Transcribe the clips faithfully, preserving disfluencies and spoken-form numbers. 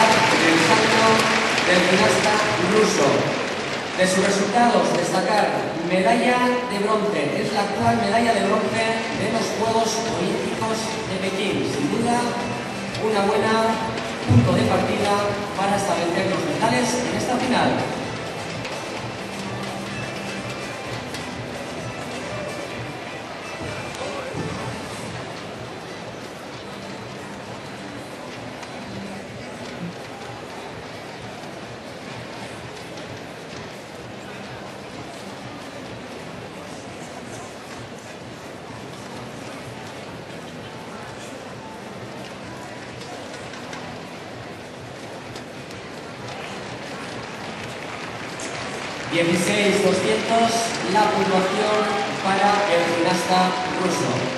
destacar el salto del gimnasta ruso. De sus resultados, destacar medalla de bronce. Es la actual medalla de bronce de los Juegos Olímpicos de Pekín. Sin duda, una buena punto de partida para establecer los metales en esta final. dieciséis doscientos la puntuación para el gimnasta ruso.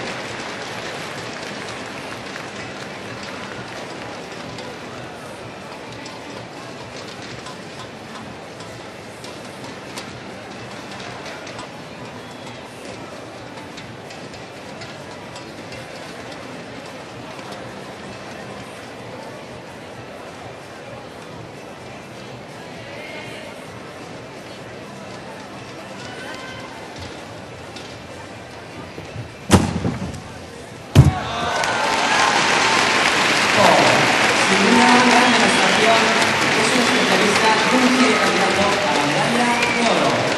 Es un especialista muy candidato a la medalla de oro.